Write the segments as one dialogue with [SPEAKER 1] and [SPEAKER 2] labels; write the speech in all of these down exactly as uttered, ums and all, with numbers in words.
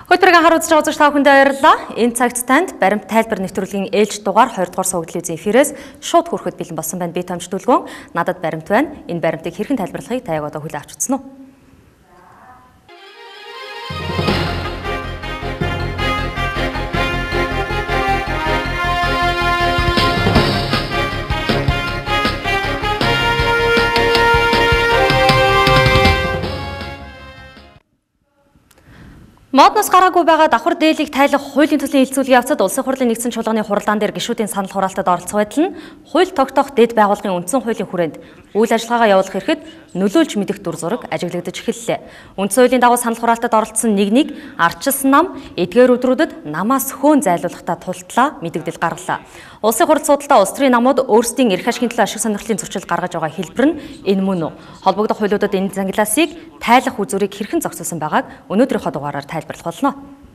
[SPEAKER 1] Хөтөлбөрийн хар үзэж байгаа үзэгч та бүхэндээ баярлалаа. Энэ цагт танд баримт тайлбар нэвтрүүлгийн ээлж дугаар хоёр дугаар суваг телевизийн эфирээс шууд хүрэхэд бэлэн болсон байна. Би Томч Дүлгөн. Надад баримт байна. Энэ баримтыг хэрхэн тайлбарлахыг та яг одоо хүлээн авч үзсэн үү? Модноос гараагүй байгаа давхар дээлийг тайлах хуулийн төслийн хилцүүлгийн явцад улсын хурлын нэгдсэн чуулганы хуралдаан дээр гишүүдийн санал хураалтад оролцох байдал нь хууль тогтоох дэд байгууллагын үндсэн хуулийн хүрээнд үйл ажиллагаагаа явуулах хэрэгэд нөлөөлж мэдэх дүр зураг ажиглагдаж эхэллээ. Үндсэн хуулийн дагуу санал хураалтад оролцсон нэг нэг ардчилсан нам эдгээр өдрүүдэд намаас хөөн зайлуулахдаа тултлаа мэдэгдэл гарлаа. Улсын хурал судалтаа улс төрийн намууд өөрсдийн эрх ашигын төлөө ашиг сонирхлын зөрчил гаргаж байгаа хэлбэр нь энэ мөн үү? Холбогдох хуулиудад энэ зангилаасыг тайлах үзүүрийг хэрхэн зохицуулсан байгааг өнөөдрийнхөө дугаараар тайлбарлах болно.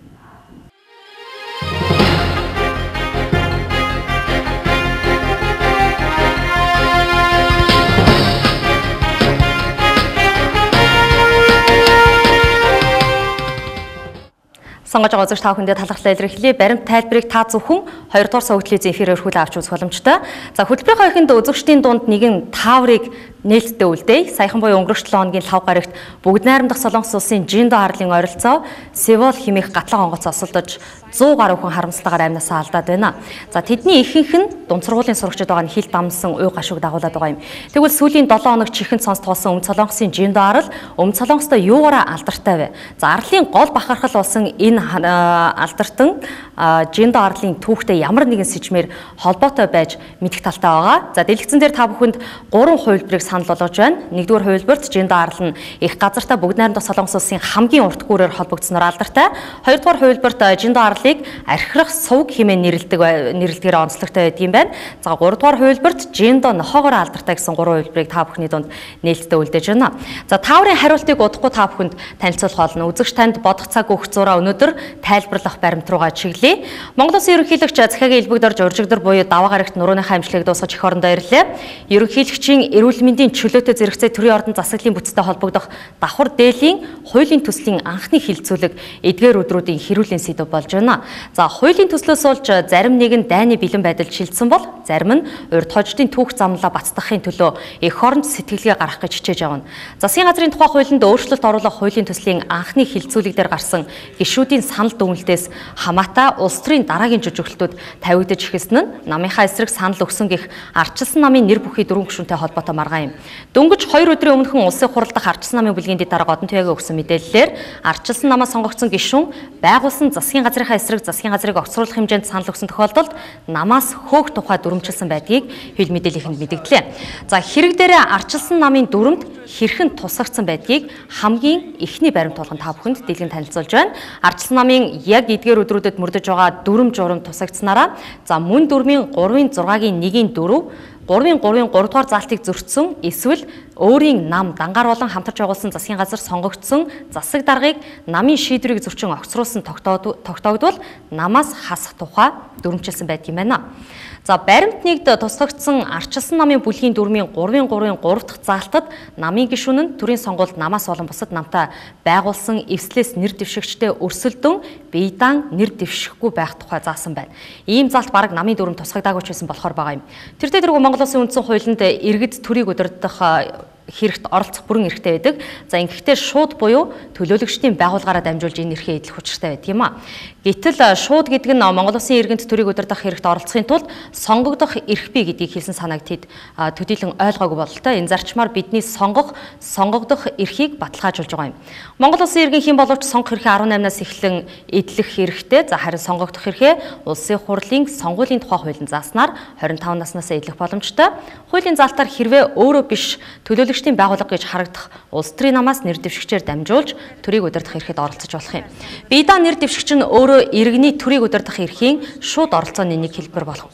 [SPEAKER 1] Сонгож байгаа үзэгч та бүхэндээ талархлаа илэрхийлье. Баримт тайлбарыг та зөвхөн хоёр дугаар суваг телевизийн эфирээр хүргэн авч үзэх боломжтой. За хөтөлбөрийн хоёрын үзэгчдийн дунд нэгэн тааврыг нээлттэй үлдээе. Саяхан буюу өнгөрөх долоо хоногийн лав гарагт бүгд найрамдах Солонгос улсын Жиндо арлын ойролцоо Севол хэмээх гатлан онгоц осолдож зуун гаруй хүн харамсалтайгаар амнасаа алдаад байна. За тэдний ихэнх нь дунд сургуулийн сурагчид байгаа нь хил дамсан уй гашууг дагуулад байгаа юм. Тэгвэл сүүлийн долоо хоног чихэнд сонс туулсан Өмнөд Солонгосын Жиндо арал Өмнөд Солонгостой юугаараа алдартай вэ? За арлын гол бахархал болсон энэ алдартан Жиндо арлын түүхтэй ямар нэгэн сэжмээр холбоотой байж мэдэх талтай байгаа. За дэлгэцэн дээр та бүхэнд гурван хувилбарыг санал болгож байна. Нэгдүгээр хувилбарт Жиндо арал нь их газартаа бүгд найрамдах Солонгос улсын хамгийн урт гүүрээр холбогдсноор алдартай. Хоёрдугаар хувилбарт Жиндо аралыг архирах сувг хэмээн нэрлэдэг нэрлэлтээр онцлогтой байдаг юм байна. За гуравдугаар хувилбарт Жиндо нохоогоор алдартай гэсэн гурван хувилбарыг та бүхний дунд нээлттэй үлдээж байна. За тааврын хариултыг удахгүй та бүхэнд танилцуулах болно. Үзэгч танд бодох цаг өгөх зураа өнөөдөр тайлбарлах баримт руугаа чиглэе. Монгол Улсын ерөнхийлөгч захиагийн элбэгдорж уржигдор буюу даваа гарагт нурууныхаа амжилтыг дуусгаж эх орондоо ирлээ. Ерөнхийлөгчийн эрүүл мэндийн чөлөөтэй зэрэгцээ төрийн ордон засаглалын бүтцтэй холбогдох давхар дээлийн хуулийн төслийн анхны хилцүүлэг эдгээр өдрүүдийн хэрүүлийн сэдэв болж байна. За хуулийн төслөөс болж зарим нэг нь дайны бэлэн байдалд шилжсэн бол зарим нь урьд хождын түүх замлаа бацдахын төлөө эх оронд сэтгэлгээ гаргах гэж хичээж явна. Засгийн газрын тухай хуулинд өөрчлөлт оруулах хуулийн төслийн анхны хилцүүлэг дээр гарсан гишүүдийн санал дүгнэлтээс хамаатай улс төрийн дараагийн жижиглэлтүүд тавигдаж эхэлсэн нь намынхаа эсрэг санал өгсөн гэх ардчилсан намын нэр бүхий дөрвөн гишүүнтэй холбоотой маргаан юм. Дөнгөж хоёр өдрийн өмнөхөн улсын хурал дахь ардчилсан намын бүлгийн дэд дарга Одон Туяагийн өгсөн мэдээллээр ардчилсан намаас сонгогдсон гишүүн байгуулсан засгийн газрынхаа эсрэг засгийн газрыг огцруулах хэмжээнд санал өгсөн тохиолдолд намаас хөөх тухай дүрмжилсэн байдгийг хил мэдээллийнхэнд мэдгдлээ. За хэрэг дээрээ ардчилсан намын дүрмд хэрхэн тусагдсан байдгийг хамгийн эхний баримт болгон та бүхэнд дэлгэн танилцуулж байна. Ардчилсан намын яг эдгээр өдрүүдэд мөрдөж байгаа дүрм журам тусагдсанараа за мөн дүрмийн гурвын зургагийн нэгийн дөрөв гурвын гурвын гурав дугаар заалтыг зөрчсөн эсвэл өөрийн нам дангаар болон хамтарч байгуулсан засгийн газар сонгогдсон засаг даргыг намын шийдвэрийг зөрчин огцруулсан тогтоогдвол намаас хасах тухай дүрмжилсэн байдаг юм байна. За баримт нэгд тусгагдсан ардчилсан намын бүлгийн дүрмийн гурвын гурвын гурав дахь заалтад намын гишүүн нь төрийн сонгуульд намаас болон бусад намтай байгуулсан эвслээс нэр дэвшигчтэй өрсөлдөн бие даан нэр дэвшихгүй байх тухай заасан байна. Ийм заалт бараг намын дүрм тусгагдаагүй ч байсан болохоор байгаа юм. Тэр дээгүүр Монгол Улсын үндсэн хуулинд иргэд төрийг удирдах хэрэгт оролцох бүрэн эрхтэй байдаг. За ингэхдээ шууд буюу төлөөлөгчдийн байгууллагаараа дамжуулж энэ эрхээ эдлэх учиртай байдаг юм а. Гэтэл шууд гэдэг нь Монгол Улсын иргэнд төрийг удирдах хэрэгт оролцохын тулд сонгогдох эрх бий гэдгийг хэлсэн санааг тэд төдийлөн ойлгоогүй бололтой. Энэ зарчмаар бидний сонгох, сонгогдох эрхийг баталгаажуулж байгаа юм. Монгол Улсын иргэн хэн боловч сонгох эрхээ арван наймнаас эхлэн эдлэх хэрэгтэй. За харин сонгогдох эрхээ улсын хурлын сонгуулийн тухай хуулинд зааснаар хорин таван наснаас эдлэх боломжтой. Хуулийн заалтаар хэрвээ өөрөө биш төлөөлөгчдийн байгууллага гэж харагдах улс төрийн намаас нэр дэвшигчээр дамжуулж төрийг удирдах эрхэд оролцож болох юм. Бие даан нэр дэвшигч нь өөрөө иргэний төрийг удирдах эрхийн шууд оролцооны нэг хэлбэр болох.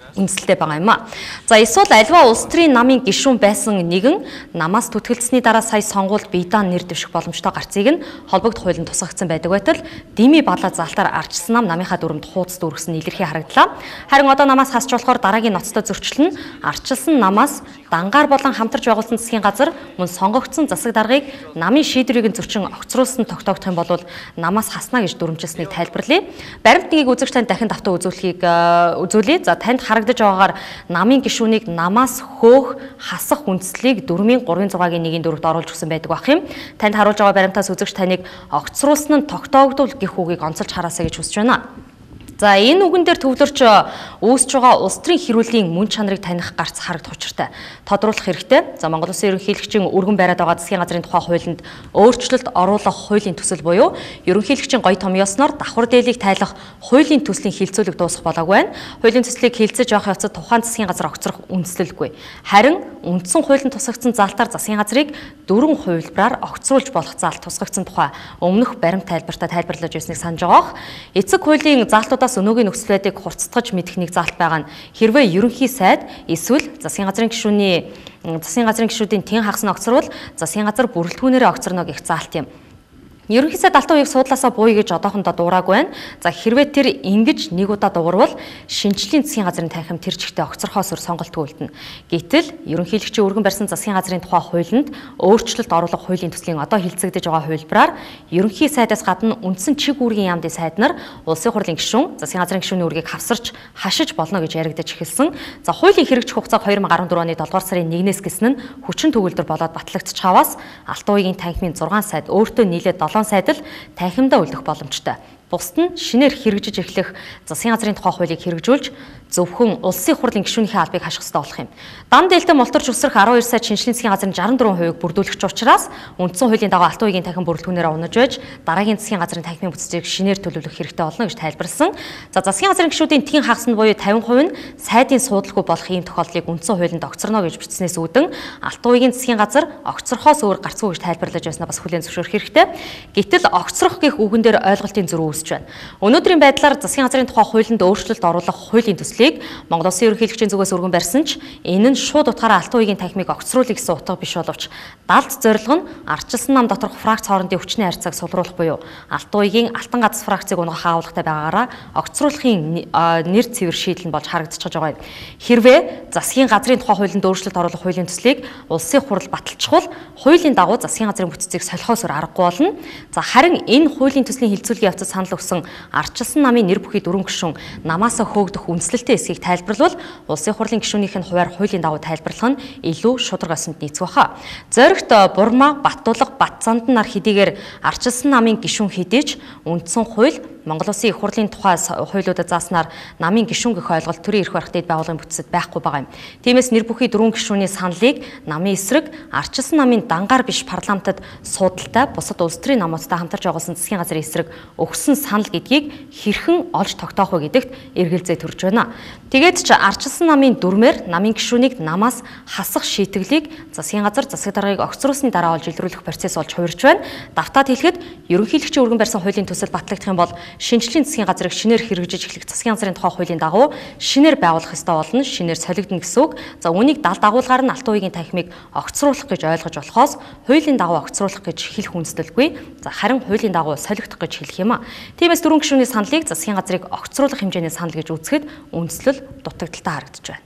[SPEAKER 1] үндэслэлтэй байгаа юм а. За эсвэл альва улс төрийн намын гишүүн байсан нэгэн намаас түтгэлцсэний дараа сая сонгуульд биедан нэр дэвших боломжтой гарцыг нь холбогд хуулинд тусгагдсан байдаг байтал дими бадлаа залтаар арчсан нам намынхаа дүрмд хуудас дүүргэсэн илэрхий харагдлаа. Харин одоо намаас хасч болохоор дараагийн ноцтой зөрчил нь арчилсан намаас дангаар болон хамтарч байгуулсан засгийн газар мөн сонгогдсон засаг даргыг намын шийдвэрийг нь зөрчин огцруулсан тогтоогдох юм бол намаас хаснаа гэж дүрмжилсэнийг тайлбарлая. Баримтныг үзэгч танд дахин давтаа үзүүлэхийг үзүүлье. За танд харагдаж байгаагаар намын гишүүнийг намаас хөөх хасах үндслийг дөрвийн гурван зугаагийн нэгэн дөрөвт оруулж өгсөн байдаг бах юм. Танд харуулж байгаа баримтаас үзэгч таныг огцруулсан нь тогтоогдвол гэх үгийг онцолж хараасаа гэж хүсэж байна. За энэ үгэн дээр төвлөрч үүсэж байгаа улс төрийн хэрүүлийн мөн чанарыг таних гарц харагдах учиртай. Тодруулах хэрэгтэй. За Монгол Улсын ерөнхийлөгчийн өргөн бариад байгаа засгийн газрын тухай хуулинд өөрчлөлт оруулах хуулийн төсөл буюу ерөнхийлөгчийн гоё томьёосноор давхар дээлийг тайлах хуулийн төслийн хилцүүлэг дуусах болоогүй байна. Хуулийн төслийг хилцэж явах явцад тухайн засгийн газар огцрох үндэслэлгүй. Харин үндсэн хуулинд тусгагдсан залтаар засгийн газрыг дөрвөн хувилбараар огцруулж болох заалт тусгагдсан тухай өмнөх баримт тайлбартаа тайлбарлаж байсныг санаж байгаа. Эцэг хуулийн заалтуудаас өнөөгийн нөхцөл байдлыг хурцтгаж мэдэх нэг заалт байгаа нь хэрвээ ерөнхий сайд эсвэл засгийн газрын гишүүний засгийн газрын гишүүдийн тэн хагас нь огцрвол засгийн газар бүрэлдэхүүнээрээ огцорно гэх заалт юм. Ерөнхий сайд алтан үеийг суудлаасаа бууя гэж одоохондоо дуураагүй байна. За хэрвээ тэр ингэж нэг удаа дуурвал шинжлэлийн засгийн газрын танхим тэр чигтээ огцорхоос өр сонголтгүй үлдэнэ. Гэтэл ерөнхийлөгчийн өргөн барьсан засгийн газрын тухай хуулинд өөрчлөлт оруулах хуулийн төслийн одоо хилцэгдэж байгаа хувилбараар ерөнхий сайдаас гадна үндсэн чиг үүргийн яамдын сайд нар улсын хурлын гишүүн, засгийн газрын гишүүний үүргийг хавсарч хашиж болно гэж яригдаж эхэлсэн. За хуулийн хэрэгжих хугацааг хоёр мың арван дөрөв оны долоодугаар сарын нэгнээс гэснэ нь хүчин төгөлдөр болоод батлагдчихаваас алтан үеийн танхимын зургаан сайд өөртөө нийлээд сайд л танхимдаа үлдэх боломжтой. Бусд нь шинээр хэрэгжиж эхлэх засгийн газрын тухай хуулийг хэрэгжүүлж зөвхөн улсын хурлын гишүүнийхээ албыг хаших ёстой болох юм. Дан дээлтэй молторч өсрөх арван хоёр сая шинжлэлийн засгийн газрын шестьдесят четыре хувийг бүрдүүлэгч учраас үндсэн хуулийн дагуу алтан үеийн танхим бүрэлдэхүүнээр унаж байж дараагийн засгийн газрын танхимын бүтцийг шинээр төлөвлөх хэрэгтэй болно гэж тайлбарласан. За засгийн газрын гишүүдийн тэн хагас нь буюу тавин хувь нь сайдын суудалгүй болох ийм тохиолдлыг үндсэн хуулинд огцорно гэж бичснээс үүдэн алтан үеийн засгийн газар огцорхоос өөр гарцгүй гэж тайлбарлаж байснаа бас хүлээн зөвшөөрөх хэрэгтэй. Гэтэл огцрох гэх үгэн дээр ойлголтын зөрүү үүсэж байна. Өнөөдрийн байдлаар засгийн газрын тухай хуулинд өөрчлөлт оруулах хуулийн төслийг Монгол Улсын ерөнхийлөгчийн зүгээс өргөн барьсан ч энэ нь шууд утгаараа алтан үеийн танхимыг огцруулах гэсэн утга биш боловч далд зорилго нь ардчилсан нам доторх фракц хоорондын хүчний харьцааг сулруулах буюу алтан үеийн алтан гац фракцыг унгах агуулгатай байгаагаараа огцруулахын нэр цэвэр шийдэл нь болж харагдчихж байгаа юм. Хэрвээ засгийн газрын тухай хуулинд өөрчлөлт оруулах хуулийн төслийг улсын хурал баталчихвал хуулийн дагуу засгийн газрын бүтцийг солихоос өөр аргагүй болно. За харин энэ хуулийн төслийн хилцүүлгийн явцад санал өгсөн ардчилсан намын нэр бүхий дөрвөн гишүүн намаасаа хөөгдөх үндслэлтэй эсхийг тайлбарлавал улсын хурлын гишүүнийх нь хуваар хуулийн дагуу тайлбарлах нь илүү шударга осонд нийцэх баха. Зоригт Бурма, Баттулга, Батцандан нар хэдийгээр ардчилсан намын гишүүн хэдийч үндсэн хууль Монгол Улсын их хурлын тухай хуулиудад зааснаар намын гишүүн гэх ойлголт төрийн эрх барих дэд байгууллагын бүтцэд байхгүй байгаа юм. Тиймээс нэр бүхий дөрвөн гишүүний саналыг намын эсрэг ардчилсан намын дангаар биш парламентод судалтай бусад улс төрийн намуудтай хамтарч байгуулсан засгийн газрын эсрэг өгсөн санал гэдгийг хэрхэн олж тогтоох вэ гэдэгт эргэлзээ төрж байна. Тэгээд ч ардчилсан намын дүрмээр намын гишүүнийг намаас хасах шийтгэлийг засгийн газар засаг даргаыг огцруулсны дараа олж илрүүлэх процесс болж хувирч байна. Давтаад хэлэхэд ерөнхийлөгчийн өргөн барьсан хуулийн төсөл батлагдах юм бол шинжлэлийн засгийн газрыг шинээр хэрэгжиж эхлэх засгийн газрын тухай хуулийн дагуу шинээр байгуулах ёстой болно, шинээр солигдно гэсэн үг. За үүнийг далд агуулгаар нь алтан үеийн танхимыг огцруулах гэж ойлгож болохоос хуулийн дагуу огцруулах гэж хэлэх үндэслэлгүй. За харин хуулийн дагуу солигдох гэж хэлэх юм а. Тиймээс дөрвөн гишүүний саналыг засгийн газрыг огцруулах хэмжээний санал гэж үзэхэд үндэслэл дутагдaltaй харагдаж байна.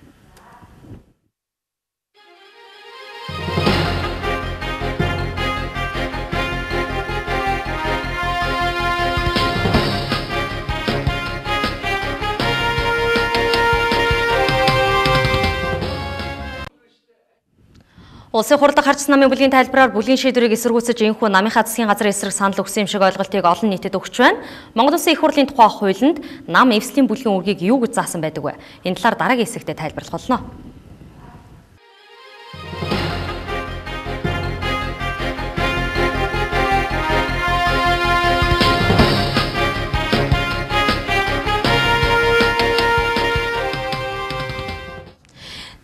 [SPEAKER 1] Улсын хурлд харьцсан намын бүлгийн тайлбараар бүлгийн шийдвэрийг эсэргүүцэж энэхүү намынхаа засгийн газрын эсрэг санал өгсөн юм шиг ойлголтыг олон нийтэд өгч байна. Монгол Улсын их хурлын тухай хуулинд нам эвслийн бүлгийн үүргийг юу гэж заасан байдаг вэ? Энэ талаар дараагийн хэсэгтээ тайлбарлах болно.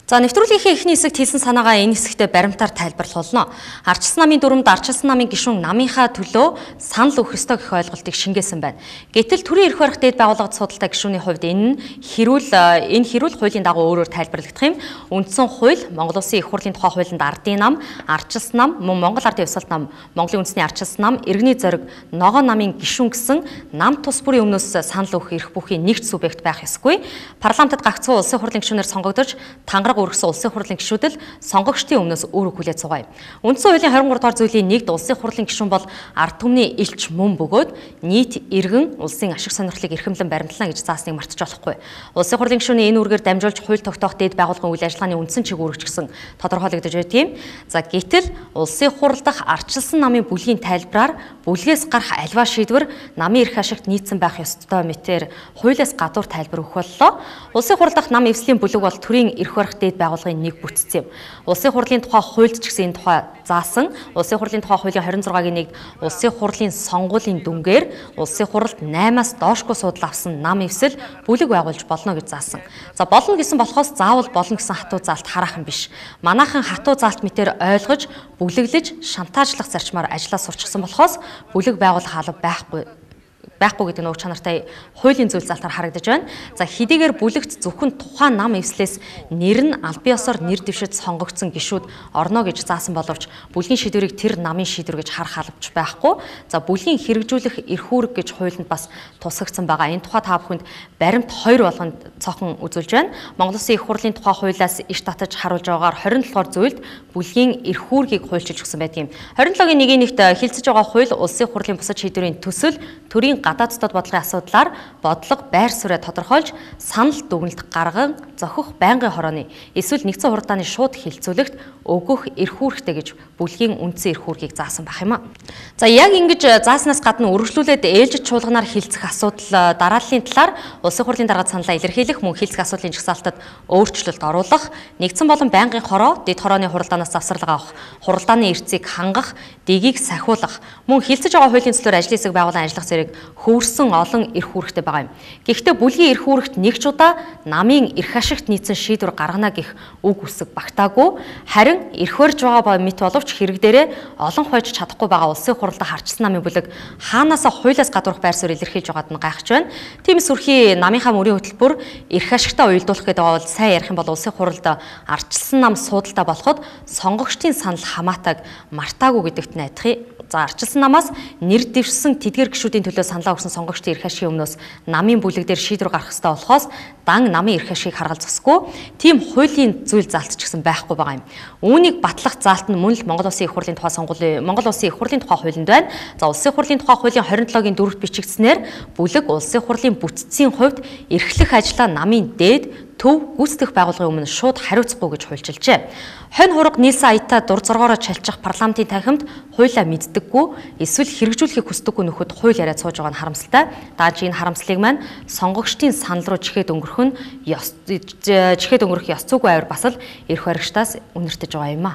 [SPEAKER 1] За нэвтрүүлгийнхээ эхний хэсэгт хэлсэн санаагаа энэ хэсэгтээ баримтаар тайлбарлуулна. Ардчилсан намын дүрмд ардчилсан намын гишүүн намынхаа төлөө санал өгөх ёстой гэх ойлголтыг шингээсэн байна. Гэтэл төрийн эрх барих дээд байгууллагад судалтай гишүүний хувьд энэ нь хэрүүл энэ хэрүүл хуулийн дагуу өөрөөр тайлбарлагдах юм. Үндсэн хууль, Монгол Улсын их хурлын тухай хуулинд ардын нам, ардчилсан нам, мөн Монгол Ардын Ёсолт нам, Монголын үндэсний ардчилсан нам, иргэний зориг, ногоон намын гишүүн гэсэн нам тус бүрийн өмнөөс санал өгөх эрх бүхий нэгд субъект байх ёсгүй. Парламентод гагцхүү улсын хурлын гишүүнээр сонгогдож тангараг өргөсөн улсын хурлын гишүүдэл сонгогчдын өмнөөс үүрэг хүлээж суугая. Үндсэн хуулийн двадцать trois дугаар зүйлийн нэгд улсын хурлын гишүүн бол ард түмний элч мөн бөгөөд нийт иргэн улсын ашиг сонирхлыг эрхэмлэн баримтлана гэж заасныг мартаж болохгүй. Улсын хурлын гишүүний энэ үүргээр дамжуулж хууль тогтоох дээд байгууллагын үйл ажиллагааны үндсэн чиглэл үүрэгч гэсэн тодорхойлогдож байт юм. За гэтэл улсын хурал дахь ардчилсан намын бүлгийн тайлбараар бүлгээс гарах альва шийдвэр намын эрх ашигт нийцсэн байх ёстой мэтээр хуулиас гадуур тайлбар өгөх боллоо. Улсын хурал дахь нам эвслийн бүлэг бол төрийн эрх барих дээд байгууллагын нэг бүтц юм. Улсын хурлын тухай хуульд ч гэсэн энэ тухай заасан. Улсын хурлын тухай хуулийн двадцать six-гийн нэгд улсын хурлын сонгуулийн дүнгээр улсын хуралд eight-аас доошгүй судал авсан нам эвсэл бүлэг байгуулж болно гэж заасан. За болно гэсэн болохоос заавал болно гэсэн хатуу заалт хараахан биш. Манайхан хатуу заалт мэтээр ойлгож, бүлэглэж, шантаажлах зарчмаар ажиллаа сурчсан болохоос бүлэг байгуулах алба байхгүй байхгүй гэдэг нь уг чанартай хуулийн зүйл залтаар харагдаж байна. За хэдийгээр бүлэгт зөвхөн тухайн нам эвслээс нэр нь аль бие ёсоор нэр дэвшиж сонгогдсон гишүүд орно гэж заасан боловч бүлгийн шийдвэрийг тэр намын шийдвэр гэж харах албач байхгүй. За бүлгийн хэрэгжүүлэх эрх үүрэг гэж хуулинд бас тусгагдсан байгаа. Энэ тухай та бүхэнд баримт хоёр болгонд цохон үзүүлж байна. Монгол Улсын их хурлын тухай хуулиас иш татаж харуулж байгаагаар двадцать дугаар зүйлд бүлгийн эрх үүргийг хуульчилж өгсөн байдаг юм. двадцать seven-гийн нэг-ийн нэгт хэлцэж байгаа хууль улсын хурлын бусад шийдвэрийн төсөл төрийн гадаад дотоод бодлогын асуудлаар бодлого байр суурь тодорхойлж санал дүгнэлт гарган зохих байнгын хорооны эсвэл нэгдсэн хуралдааны шууд хилцүүлэгт өгөх эрх үүрэгтэй гэж бүлгийн үндсэн эрх үүргийг заасан байх юм а. За яг ингэж зааснаас гадна үргэлжлүүлээд ээлжид чуулганаар хилцэх асуудал дарааллын талаар улсын хурлын дарга саналаа илэрхийлэх мөн хилцэх асуудлын жагсаалтад өөрчлөлт оруулах, нэгдсэн болон байнгын хороо, дэд хорооны хуралдаанаас завсарлага авах, хуралдааны эрцийг хангах, дэгийг сахиулах, мөн хилцэж байгаа хуулийн төслөөр ажлын хэсэг байгуулан ажиллах зэрэг хөвөрсөн олон эрх үүрэгтэй байгаа юм. Гэхдээ бүлгийн эрх үүрэгт нэг ч удаа намын эрх ашигт нийцсэн шийдвэр гаргана гэх үг үсэг багтаагүй. Харин эрх барьж байгаа мэт боловч хэрэг дээрээ олон хойж чадахгүй байгаа улсын хуралд харчсан намын бүлэг хаанаасаа хуулиас гадуурх байр суурь илэрхийлж байгаад нь гайхаж байна. Тиймээс үрхий намынхаа мөрийн хөтөлбөр эрх ашигтаа уялдуулах гэдэг бол сайн ярих юм бол улсын хуралд ардчилсан нам суудалтай болоход сонгогчдын санал хамаатайг мартаагүй гэдэгт найдах. За ардчилсан намаас нэр дэвшсэн тэдгэр гишүүдийн төлөө саналаа өгсөн сонгогчдын эрх ашигын өмнөөс намын бүлэг дээр шийдвэр гаргах ёстой болохоос дан намын эрх ашигыг харгалзахгүй тийм хуулийн зүйл заалт ч гэсэн байхгүй байгаа юм. Үүнийг батлах заалт нь мөн л Монгол Улсын их хурлын тухай сонгуулийн Монгол Улсын их хурлын тухай хуулинд байна. За улсын хурлын тухай хуулийн двадцать seven-гийн дөрөвт бичигдснээр бүлэг улсын хурлын бүтцийн хувьд эрхлэх ажлаа намын дээд төв гүйцэтгэх байгууллагын өмнө шууд хариуцахгүй гэж хуульчилжээ. Хонь хураг нийлсэн аятаа дур зоргоороо чалчих парламентын танхимд хуулиа мэддэггүй эсвэл хэрэгжүүлэхийг хүсдэггүй нөхөд хууль яриад сууж байгаа нь харамсалтай. Дааж энэ харамслыг маань сонгогчдын санал руу чихээд өнгөрөх нь ёс чихээд өнгөрөх ёс зүйгүй авир бас л эрх баригчдаас үнэртэж байгаа юм а.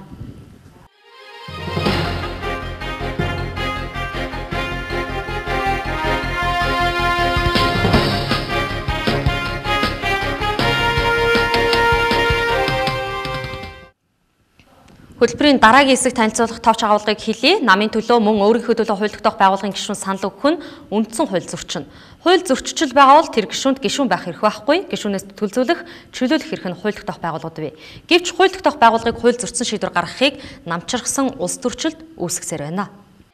[SPEAKER 1] Хөтөлбөрийн дараагийн хэсэг танилцуулах товч агуулгыг хэлье. Намын төлөө мөн өөрийнхөө төлөө хууль тогтоох байгууллагын гишүүн санал өгөх нь үндсэн хууль зөрчин. Хууль зөрчил байгаа бол тэр гишүүнд гишүүн байх эрх байхгүй. Гишүүнээс төлөвлөх, чөлөөлөх эрх нь хууль тогтоох байгууллагууд бий. Гэвч хууль тогтоох байгууллагыг хууль зөрчсөн шийдвэр гаргахыг намчирхсан улс төрчилд үүсгэсээр байна.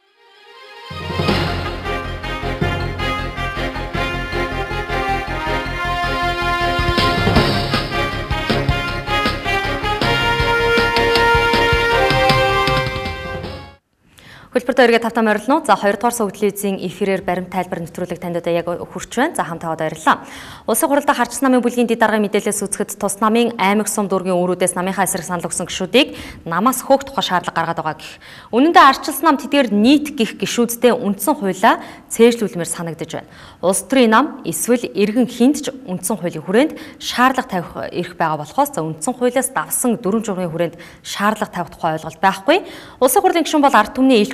[SPEAKER 1] Хөлбөртөө эргээ тавтан морилно. За хоёр дугаар сувг телевизийн эфирээр баримт тайлбар нэвтрүүлэг танд одоо яг хүрч байна. За хамтаа одоо баярлалаа. Улсын хурлдаа харчсан намын бүлгийн дэд даргын мэдээлэлээс үзэхэд тус намын аймаг сум дүүргийн үүрүүдээс намынхаа эсрэг санал өгсөн гишүүдийг намаас хөөх тухай шаардлага гаргаад байгаа гэх. Үнэн дээр ардчилсан нам тэдгээр нийт гих гишүүдтэй үндсэн хуулиа цээжлүүлмээр санагдаж байна. Улс төрийн нам эсвэл иргэн хинт ч үндсэн хуулийн хүрээнд шаардлага тавих эрх байгаа болохоос за үндсэн хуулиас давсан дөрвөн журмын хүрээнд шаардлага тавих тухай ойлголт байхгүй. Улсын хурлын гишүүн бол ард түмний элч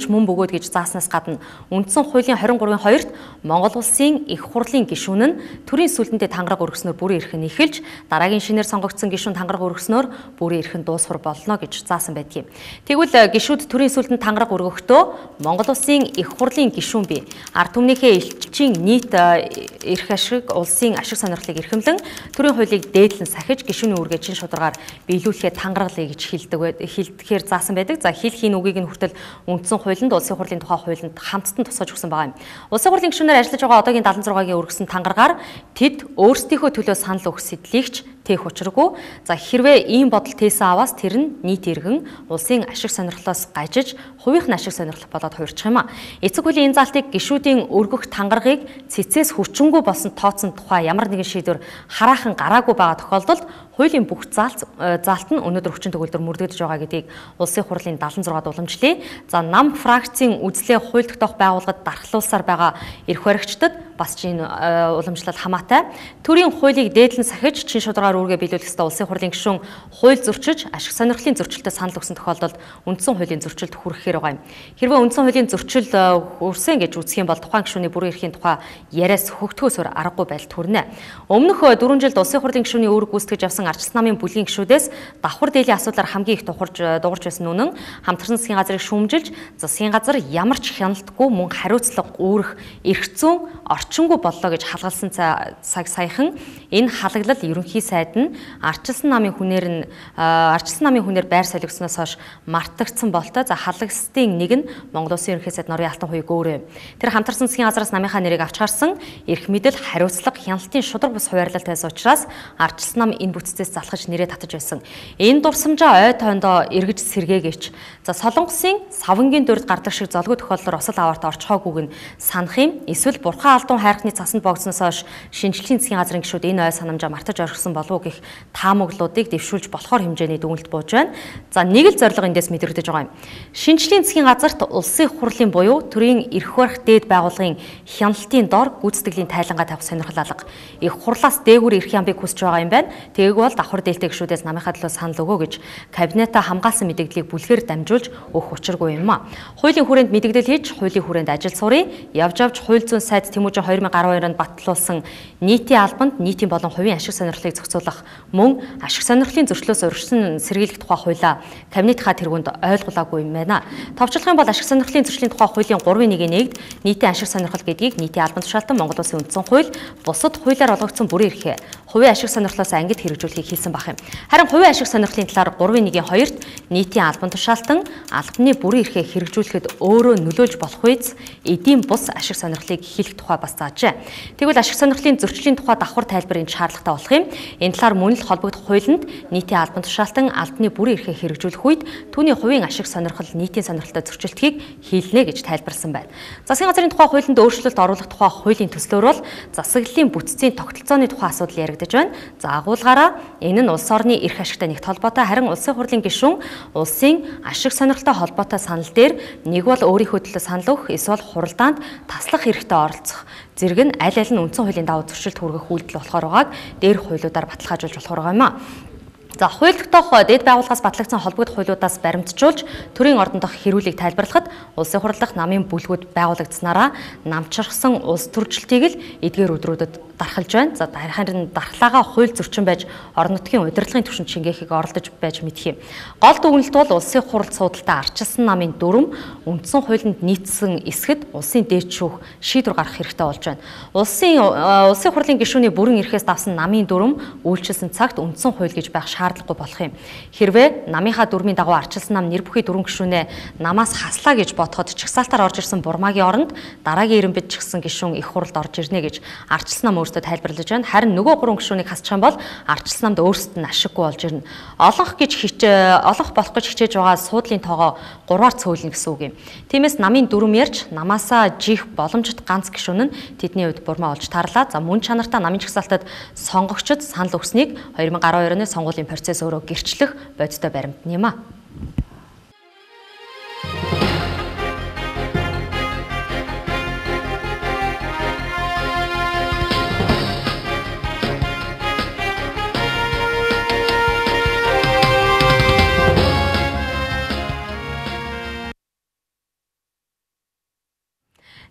[SPEAKER 1] гэж мөн бөгөөд гэж зааснаас гадна үндсэн хуулийн хорин гурвын хоёрт Монгол улсын их хурлын гишүүн нь төрийн сүлдэндээ тангараг өргөснөөр бүрэн эрхэн эхэлж дараагийн шинээр сонгогдсон гишүүн тангараг өргөснөөр бүрэн эрхэн дуусгар болно гэж заасан байдгийг. Тэгвэл гишүүд төрийн сүлдэнд тангараг өргөхдөө Монгол улсын их хурлын гишүүн бий. Ард түмнийхээ элчийн нийт эрх ашиг, улсын ашиг сонирхлыг эрхэмлэн төрийн хуулийг дээдлэн сахиж гишүүний үүргээ чин шударгаар биелүүлэхэд тангаргалыг гэж хэлдэг хэлдэхээр заасан байдаг. За хэл хийн үгийг нь хүртэл үндсэн хуулинд, улсын хурлын тухай хуулинд хамтдан тусгаж өгсөн байгаа юм. Улсын хурлын гишүүнээр ажиллаж байгаа одоогийн дадлан зураагийн өргөсөн тангаргаар тэд өөрсдийнхөө төлөө санал өгөх сэтлэгч тээх учиргүй. За хэрвээ ийм бодол тээсэн аваас тэр нь нийт иргэн улсын ашиг сонирхлоос гажиж хувийнх нь ашиг сонирхол болоод хуурчих юм а. Эцэг хуулийн энэ залтыг гишүүдийн өргөх тангаргийг цэцээс хүчингүй болсон тооцсон тухай ямар нэгэн шийдвэр хараахан гараагүй байгаа тохиолдолд хуулийн бүх заалт заалт нь өнөөдөр хүчин төгөлдөр мөрдөгдөж байгаа гэдгийг улсын хурлын дадлан зургаад уламжлая. За нам фракцийн үзлээ хууль тогтоох байгууллагад дархлуулсаар байгаа эрх баригчдад бас чинь уламжлал хамаатай. Төрийн хуулийг дээдлэн сахиж чин шударгаар үүргээ биелүүлэх ёстой улсын хурлын гишүүн хууль зөрчиж ашиг сонирхлын зөрчилдөд санал өгсөн тохиолдолд үндсэн хуулийн зөрчилд хүрэхээр байгаа юм. Хэрвээ үндсэн хуулийн зөрчил хүрсэн гэж үзэх юм бол тухайн гишүүний бүрэн эрхийн тухай яриас хөгтгөөсөр аргагүй байдалд хүрнэ. Өмнөх дөрвөн жилд улсын хурлын гишүүний үүрэг гүйцэтгэж явсан ардчилсан намын бүлгийн гишүүдээс давхар дээлийн асуудлаар хамгийн их тухарж дуурч байсан үнэн хамтарсан засгийн газрыг шүүмжилж засгийн газар ямар ч хяналтгүй мөн хариуцлага үүрэх эрх зүйн орчингүй боллоо гэж халгалсан цаг саяхан энэ халаглал ерөнхий сайд нь ардчилсан намын хүнээр нь ардчилсан намын хүнээр байр солигдсноос хойш мартагдсан болтой. За халагчдын нэг нь Монгол Улсын ерөнхий сайд Норын Алтан хувийг өөрөө. Тэр хамтарсан засгийн газраас намынхаа нэрийг авч гарсан эрх мэдэл хариуцлага хяналтын шудраг бус хуваарлалт байсан учраас ардчилсан нам энэ бүтцээс залхаж нэрээ татаж байсан. Энэ дурсамжаа ой тоондоо эргэж сэргээгээч. За Солонгосын савангийн дурд гардаг шиг золгүй тохиолдолд осол аваарт орчхоогүйг нь санах юм. Эсвэл бурхан алдун хайрхны цасанд богдсноос хойш шинжлэлийн засгийн газрын гишүүд энэ ой санамжаа мартаж орхисон болов уу гэх таамаглуудыг дэвшүүлж болохоор хэмжээний дүгнэлт бууж байна. За нэг л зорилго эндээс мэдрэгдэж байгаа юм. Шинжлэлийн засгийн газарт улсын хурлын буюу төрийн эрх барих дээд байгууллагын хяналтын дор гүйцэтгэлийн тайлангаа тавих сонирхол алга. Их хурлаас дээгүүр эрх ямбыг хүсэж байгаа юм байна. Тэгээг бол давхар дээлтэй гишүүдээс намынхаа төлөө санал өгөө гэж кабинетаа хамгаалсан мэдээллийг бүлгээр дамжуулж өгөх учиргүй юм а. Хуулийн хүрээнд мэдээлэл хийж, хуулийн хүрээнд ажил сурыг явж авч хууль зүйн сайд Тэмүүжин две тысячи двадцать two-нд батлуулсан нийтийн албанд нийтийн болон хувийн ашиг сонирхлыг зохицуулах мөн ашиг сонирхлын зөрчлөөс урьдчилан сэргийлэх тухай хуулиа кабинетийнхаа тэргуунд ойлгуулаагүй юм байна. Товчлох юм бол ашиг сонирхлын зөрчлийн тухай хуулийн гурвын нэгийн нэгд нийтийн ашиг сонирхол гэдгийг нийтийн албан тушаалтан Монгол Улсын үндсэн хууль бусад хуулиар олгогдсон бүрэн эрхээ хувийн ашиг сонирхлоос ангид хэрэгжүүлэхийг хэлсэн баг юм. Харин хувийн ашиг сонирхлын талаар гурвын нэгийн хоёрт нийтийн албан тушаалтан албаны бүрэн эрхээ хэрэгжүүлэхэд өөрөө нөлөөлж болох үйс эдийн бус ашиг сонирхлыг хэлэх тухай бас заажээ. Тэгвэл ашиг сонирхлын зөрчлийн тухай давхар тайлбар энэ шаардлагатай болох юм. Энэ талаар мөн л холбогдох хуулинд нийтийн албан тушаалтан албаны бүрэн эрхээ хэрэгжүүлэх үед түүний хувийн ашиг сонирхол нийтийн сонирхолтой зөрчилдөхийг хийлнэ гэж тайлбарласан байна. Засгийн газрын тухай хуулинд өөрчлөлт оруулах тухай хуулийн төслөөр бол засаглалын бүтцийн тогтолцооны тухай асуудал яригдж байна. За агуулгаараа энэ нь улс орны эрх ашигтай нэгт холбоотой, харин улсын хурлын гишүүн улсын ашиг сонирхолтой холбоотой санал дээр нэг бол өөрийнхөө төлөө санал өгөх, эсвэл хуралдаанд таслах хэрэгтэй оролцох зэрэг нь аль аль нь үндсэн хуулийн давуу зөрчилд хүргэх үйлдэл болохоор байгааг дээр хуулиудаар баталгаажуулж болохоор байгаа юм а. За хууль тогтоох дэд байгууллагаас батлагдсан холбогдох хуулиудаас баримтжуулж төрийн ордон дох хэрүүлийг тайлбарлахад улсын хурал дахь намын бүлгүүд байгуулагдсанараа намчирхсан улс төрчлөлтийг л эдгээр өдрүүдэд дархалж байна. За харин дархлаагаа хууль зөрчин байж орон нутгийн удирдлагын түвшинд шингээхийг оролдож байж мэдэх юм. Гол дүгнэлт бол улсын хурал суудалтаа ардчилсан намын дүрм үндсэн хуулинд нийцсэн эсэхэд улсын дээд шүүх шийдвэр гаргах хэрэгтэй болж байна. Улсын улсын хурлын гишүүний бүрэн эрхээс давсан намын дүрм үйлчилсэн цагт үндсэн хууль гэж байх шаардлагагүй болох юм. Хэрвээ намынхаа дүрмийн дагуу ардчилсан нам нэр бүхий дүрм гишүүнээ намаас хаслаа гэж бодоход чагсаалтаар орж ирсэн бурмаагийн оронд дараагийн ирэн бидчихсэн гишүүн их хуралд орж ирнэ гэж ардчилсан нам өөртөө тайлбарлаж байна. Харин нөгөө гурван гишүүнийг хасчих юм бол ардчилсан намд өөрсдөд нь ашиггүй болж ирнэ. Олонх гэж хич олонх болох гэж хичээж байгаа суудлын тоогоо гурваар цөөлнө гэсэн үг юм. Тиймээс намын дүрм ярьж намаасаа жих боломжит ганц гишүүн нь тэдний хувьд бурмаа олж тарлаа. За мөн чанартай намын чагсаалтад сонгогчд санал өгснийг две тысячи двадцать two оны сонгуулийн процесс өөрөө гэрчлэх бодиттой баримтна юм а.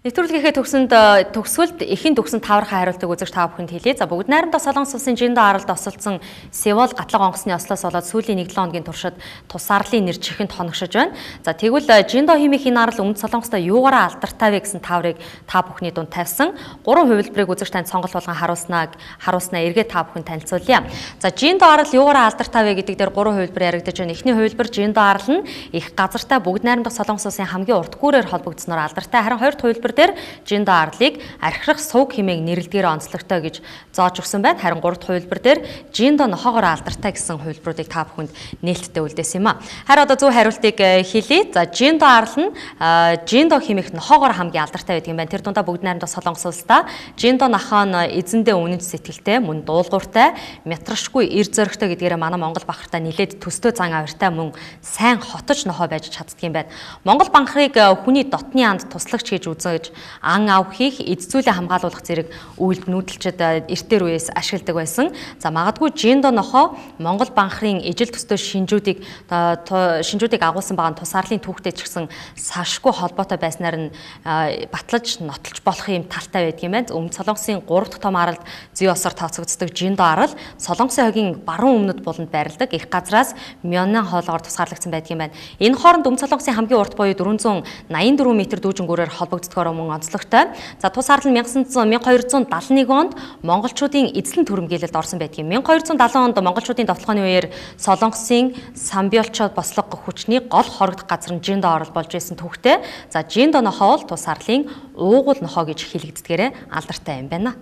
[SPEAKER 1] Нэвтрүүлгийнхээ төгсөнд төгсгөлд эхийн төгсөнд таврахаа хариултыг үзэж та бүхэнд хэлье. За бүгд найрамдах Солонгос улсын Жиндо аралд осолцсон Сеул гатлага онгоцны ослоос болоод сүүлийн нэг долоо хоногийн туршид тус арлын нэр чихэнд хоногшиж байна. За тэгвэл Жиндо хэмээх энэ арал өмнөд Солонгостой юугаараа алдартай вэ гэсэн таврыг та бүхний дунд тавьсан. Гурван хувилбарыг үзэж танд сонголт болгон харуулснаа харуулснаа эргээд та бүхэнд танилцуулъя. За Жиндо арал юугаараа алдартай вэ гэдэг дээр гурван хувилбар яригдаж байна. Эхний хувилбар Жиндо арал нь их газартай бүгд найрамдах Солонгос улсын хамгийн урт гүүрээр холбогдсноор алдартай. Харин хоёр дахь хувилбар дээр Жиндо арлыг архирах сувг хэмээн нэрлэдгээр онцлогтой гэж зааж өгсөн байна. Харин гурав дахь хувилбар дээр Жиндо нохоогоор алдартай гэсэн хувилбаруудыг та бүхэнд нээлттэй үлдээсэн юм а. Харин одоо зөв хариултыг хэлье. За Жиндо арал нь Жиндо хэмээх нохоогоор хамгийн алдартай байдаг юм байна. Тэр дундаа бүгд найрамдах Солонгос улстай Жиндо нохоо нь эзэндээ үнэнч сэтгэлтэй, мөн дуулууртай, мятрашгүй, эр зоригтой гэдгээрээ манай Монгол бахартай нилээд төстөө зан авиртай мөн сайн хотож нохоо байж чаддаг юм байна. Монгол банхрыг хүний дотны анд туслагч гэж үзэж ан ав хийх, эд зүйлээ хамгаалуулах зэрэг үйлд нүүдэлчид эртээр үеэс ашигладаг байсан. За магадгүй Жиндо нохоо Монгол банхрын ижил төстөө шинжүүдийг шинжүүдийг агуулсан байгаа тус арлын түүхтэй ч гэсэн салшгүй холбоотой байснаар нь батлаж нотолж болох юм талтай байдаг юм байна. Өмнөд Солонгосын гурав дахь том аралд зүй осоор тооцогддог Жиндо арал Солонгосын хогийн баруун өмнөд буланд байрладаг их газраас Мьоннан хоолоогоор тусгаарлагдсан байдаг юм байна. Энэ хооронд Өмнөд Солонгосын хамгийн урт буюу дөрвөн зуун найман дөрвөн метр дүүжингүүрээр холбогддгоор мөн онцлогтой. За тус арал нь мянга хоёр зуун дадлан нэг онд монголчуудын эзлэн түрэмгийлэлд орсон байдаг юм. мянга хоёр зуун дадлан онд монголчуудын довтлооны үеэр Солонгосын самбиолчо бослого хүчний гол хорогдох газар нь Жиндо арал болж байсан түүхтэй. За Жиндо нохоо бол тус арлын уугуул нохоо гэж хэлэгддгээрээ алдартай юм байна.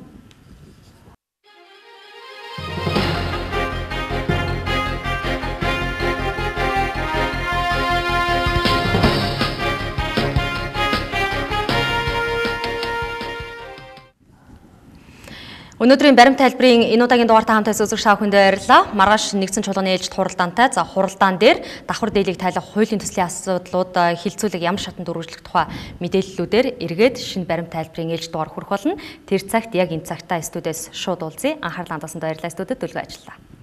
[SPEAKER 1] Өнөөдрийн баримт тайлбарын энэ удаагийн дугаартай хамтаас үзэг шав хүндээ баярлалаа. Маргааш нэгдсэн чуулганы ээлжид хуралдаантай. За хуралдаан дээр давхар дээлийг тайлах хуулийн төслийн асуудлууд хилцүүлэг ямар шатанд үргэлжлэх тухай мэдээллүүдээр эргээд шинэ баримт тайлбарын ээлж дугаар хүрэх болно. Тэр цагт яг энэ цагтаа студиэс шууд уулзъя. Анхаарлаа хандуулсанд баярлалаа. Студиэд төлгөө ажиллалаа.